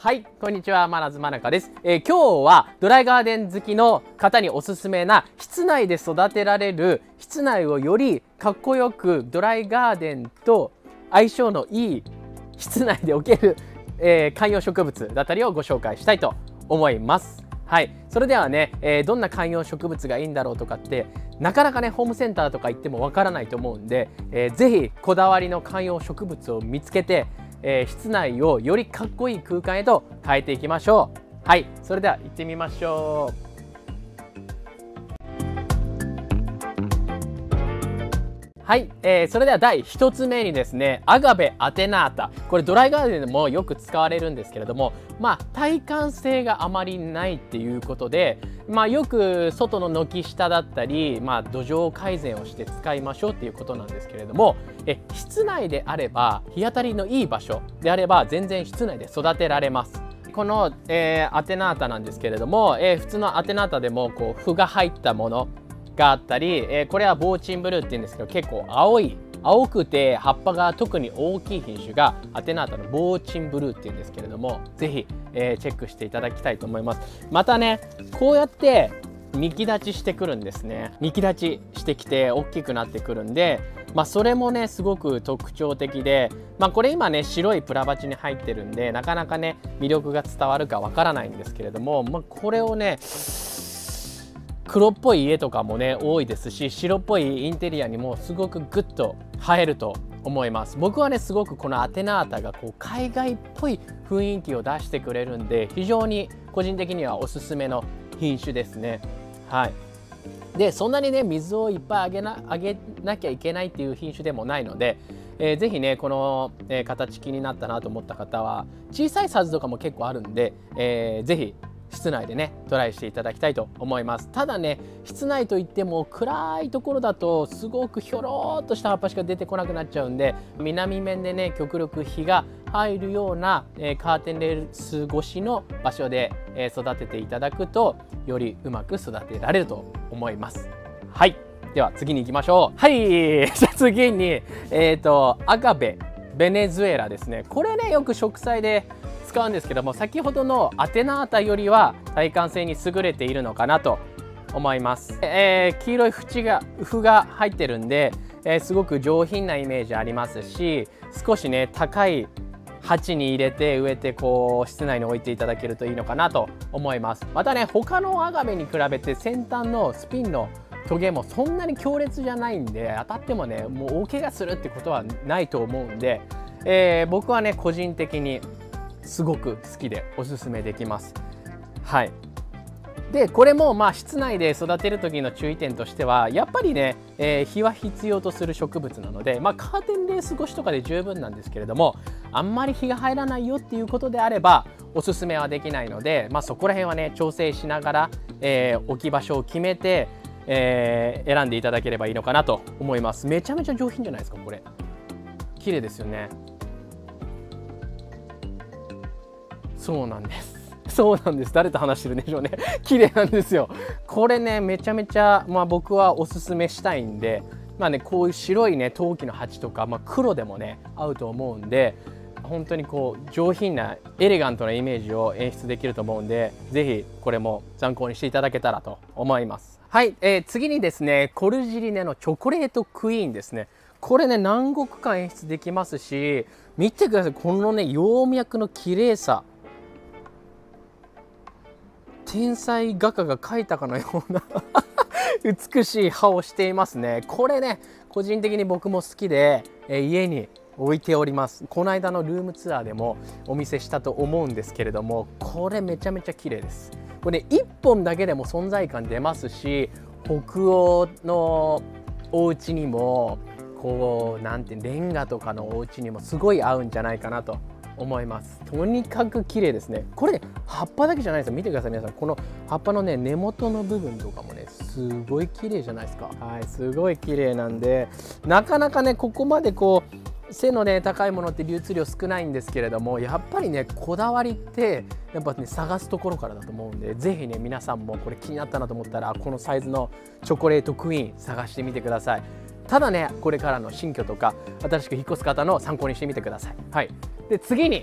はい、こんにちは、まなずまなかです。今日はドライガーデン好きの方におすすめな室内で育てられる、室内をよりかっこよくドライガーデンと相性のいい室内でおける、観葉植物だったりをご紹介したいと思います。はい、それではね、どんな観葉植物がいいんだろうとかってなかなかねホームセンターとか行ってもわからないと思うんで、ぜひこだわりの観葉植物を見つけて室内をよりかっこいい空間へと変えていきましょう。はい、それでは行ってみましょう。はい、それでは第1つ目にですね、アガベアテナータ。これドライガーデンでもよく使われるんですけれども、耐寒性があまりないっていうことで、よく外の軒下だったり、土壌改善をして使いましょうっていうことなんですけれども、室内であれば日当たりのいい場所であれば全然室内で育てられます。この、アテナータなんですけれども、普通のアテナータでもこう符が入ったものがあったり、これはボーチンブルーっていうんですけど、結構青くて葉っぱが特に大きい品種がアテナータのボーチンブルーっていうんですけれども、ぜひ、チェックしていただきたいと思います。またね、こうやって幹立ちしてくるんですね。幹立ちしてきて大きくなってくるんで、それもねすごく特徴的で、これ今ね白いプラバチに入ってるんでなかなかね魅力が伝わるかわからないんですけれども、これをね黒っぽい家とかもね多いですし、白っぽいインテリアにもすごくグッと映えると思います。僕はねすごくこのアテナータがこう海外っぽい雰囲気を出してくれるんで、非常に個人的にはおすすめの品種ですね。はい、でそんなにね水をいっぱいあげなきゃいけないっていう品種でもないので、ぜひねこの、形気になったなと思った方は小さいサイズとかも結構あるんで、ぜひ室内でねトライしていただきたいと思います。ただね室内といっても暗いところだとすごくひょろっとした葉っぱしか出てこなくなっちゃうんで、南面でね極力日が入るような、カーテンレース越しの場所で、育てていただくとよりうまく育てられると思います。はい、では次に行きましょう。はい、じゃあ次にアガベベネズエラですね。これねよく植栽で使うんですけども、先ほどのアテナータよりは耐寒性に優れているのかなと思います。黄色い符が入ってるんで、すごく上品なイメージありますし、少しね高い鉢に入れて植えてこう室内に置いていただけるといいのかなと思います。またね他のアガベに比べて先端のスピンのトゲもそんなに強烈じゃないんで、当たってもねもう大怪我するってことはないと思うんで、僕はね個人的にすごく好きでおすすめできます。はい、でこれも室内で育てる時の注意点としてはやっぱりね、日は必要とする植物なので、カーテンレース越しとかで十分なんですけれども、あんまり日が入らないよっていうことであればおすすめはできないので、そこら辺はね調整しながら、置き場所を決めて、選んでいただければいいのかなと思います。めちゃめちゃ上品じゃないですか。これ綺麗ですよね。そうなんです。そうなんです。誰と話してるんでしょうね。綺麗なんですよ。これね、めちゃめちゃ、僕はおすすめしたいんで、こういう白いね、陶器の鉢とか、黒でもね、合うと思うんで、本当にこう上品なエレガントなイメージを演出できると思うんで、ぜひこれも参考にしていただけたらと思います。はい、次にですね、コルジリネのチョコレートクイーンですね。これね、南国感演出できますし、見てください。このね、葉脈の綺麗さ。天才画家が描いたかのような美しい葉をしていますね。これね個人的に僕も好きで、家に置いております。この間のルームツアーでもお見せしたと思うんですけれども、これめちゃめちゃ綺麗です。これね1本だけでも存在感出ますし、北欧のお家にもこうなんてレンガとかのお家にもすごい合うんじゃないかなと思います。とにかく綺麗ですね。これね葉っぱだけじゃないですよ。見てください皆さん。この葉っぱのね根元の部分とかもねすごい綺麗じゃないですか。はい、すごい綺麗なんで、なかなかねここまでこう背のね高いものって流通量少ないんですけれども、やっぱりねこだわりってやっぱね探すところからだと思うんで、ぜひね皆さんもこれ気になったなと思ったらこのサイズのチョコレートクイーン探してみてください。ただねこれからの新居とか新しく引っ越す方の参考にしてみてください。はい、で次に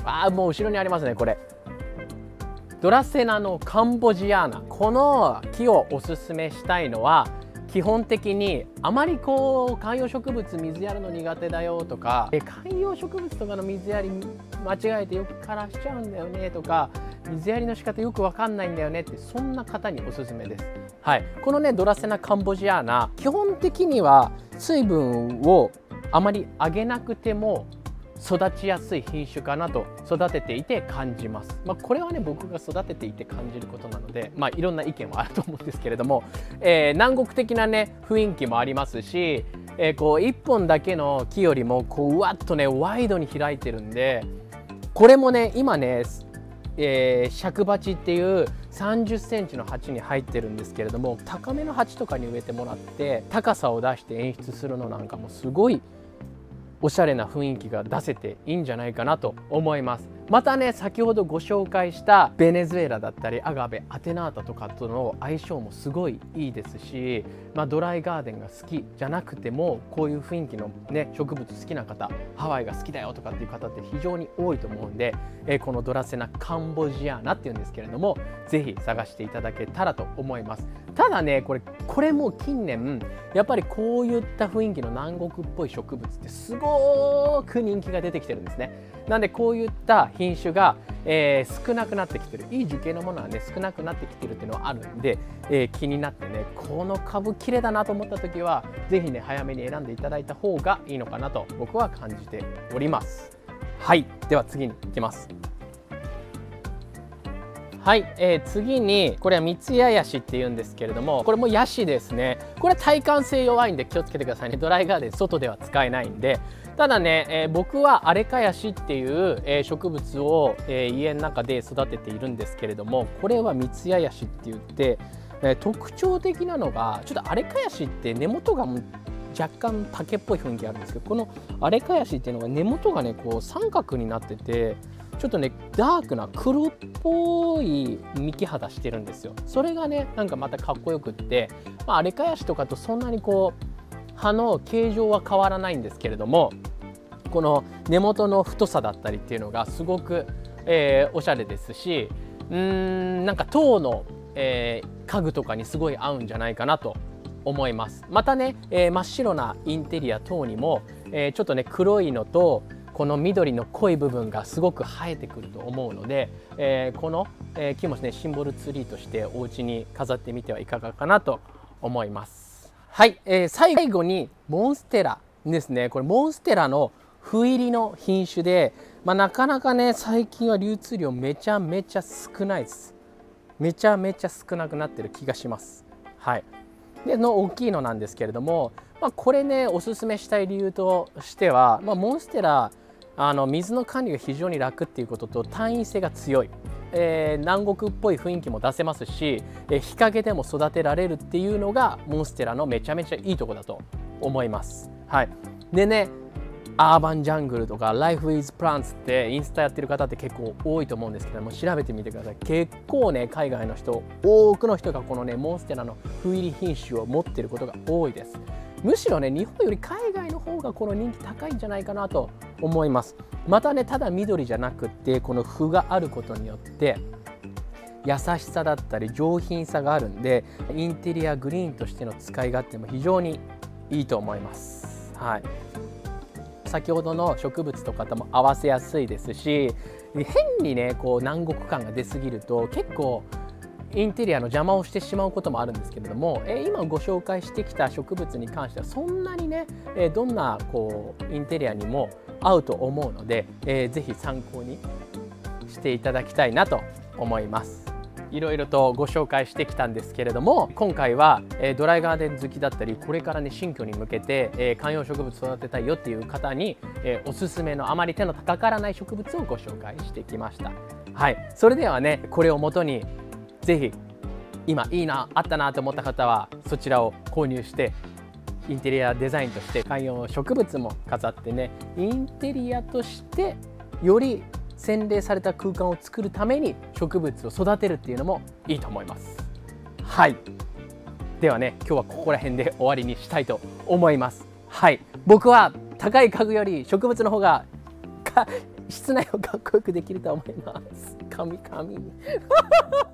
もう後ろにありますね、これ。ドラセナのカンボジアーナ。この木をおすすめしたいのは、基本的にあまり観葉植物水やるの苦手だよとか、観葉植物とかの水やり間違えてよく枯らしちゃうんだよねとか、水やりの仕方よくわかんないんだよねって、そんな方におすすめです。はい、このねドラセナカンボジアーナ、基本的には水分をあまりあげなくても育ちやすい品種かなと育てていて感じます。これはね僕が育てていて感じることなので、いろんな意見はあると思うんですけれども、南国的なね雰囲気もありますし、1本だけの木よりもうわっとねワイドに開いてるんで、これもね今ね、尺鉢っていう30センチの鉢に入ってるんですけれども、高めの鉢とかに植えてもらって高さを出して演出するのなんかもすごいおしゃれな雰囲気が出せていいんじゃないかなと思います。またね先ほどご紹介したベネズエラだったりアガベアテナータとかとの相性もすごいいいですし、ドライガーデンが好きじゃなくてもこういう雰囲気のね植物好きな方、ハワイが好きだよとかっていう方って非常に多いと思うんで、このドラセナカンボジアーナっていうんですけれども、是非探していただけたらと思います。ただねこれも近年やっぱりこういった雰囲気の南国っぽい植物ってすごく人気が出てきてるんですね。なんでこういった品種が、少なくなってきてる、いい樹形のものはね少なくなってきてるっていうのはあるんで、気になってねこの株綺麗だなと思った時は是非ね早めに選んでいただいた方がいいのかなと僕は感じております。はい、では次に行きます。はい、次にこれは三ツ矢ヤシっていうんですけれども、これもヤシですね。これは耐寒性弱いんで気をつけてくださいね。ドライガーデン外では使えないんで。ただね、僕はアレカヤシっていう、植物を、家の中で育てているんですけれども、これは三ツ矢ヤシって言って、特徴的なのがちょっとアレカヤシって根元が若干竹っぽい雰囲気があるんですけど、このアレカヤシっていうのが根元がね三角になってて、ちょっとねダークな黒っぽい幹肌してるんですよ。それがねなんかまたかっこよくって、アレカヤシとかとそんなに葉の形状は変わらないんですけれども、この根元の太さだったりっていうのがすごく、おしゃれですし、なんか塔の、家具とかにすごい合うんじゃないかなと思います。またね、真っ白なインテリア等にも、ちょっとね黒いのとこの緑の濃い部分がすごく映えてくると思うので、この、木もねシンボルツリーとしてお家に飾ってみてはいかがかなと思います。はい、最後にモンステラですね。これモンステラの斑入りの品種で、なかなかね最近は流通量めちゃめちゃ少ないです。めちゃめちゃ少なくなってる気がします。はい、での大きいのなんですけれども、これねおすすめしたい理由としては、モンステラ水の管理が非常に楽っていうことと単位性が強い、南国っぽい雰囲気も出せますし、日陰でも育てられるっていうのがモンステラのめちゃめちゃいいとこだと思います。はい、でねアーバンジャングルとか Life with Plants ってインスタやってる方って結構多いと思うんですけども、調べてみてください。結構ね海外の人、多くの人がこのねモンステラの斑入り品種を持っていることが多いです。むしろね日本より海外の方がこの人気高いんじゃないかなと思います。またねただ緑じゃなくってこの斑があることによって優しさだったり上品さがあるんで、インテリアグリーンとしての使い勝手も非常にいいと思います。はい、先ほどの植物とかとも合わせやすいですし、変にね南国感が出過ぎると結構インテリアの邪魔をしてしまうこともあるんですけれども、今ご紹介してきた植物に関してはそんなにね、どんなインテリアにも合うと思うので、ぜひ参考にしていただきたいなと思います。いろいろとご紹介してきたんですけれども、今回はドライガーデン好きだったりこれからね新居に向けて観葉植物育てたいよっていう方におすすめのあまり手のかからない植物をご紹介してきました。はい、それではねこれをもとにぜひ今いいなあったなと思った方はそちらを購入してインテリアデザインとして観葉植物も飾ってね、インテリアとしてより洗練された空間を作るために植物を育てるっていうのもいいと思います。はい、ではね今日はここら辺で終わりにしたいと思います。はい、僕は高い家具より植物の方が室内をかっこよくできると思います。神々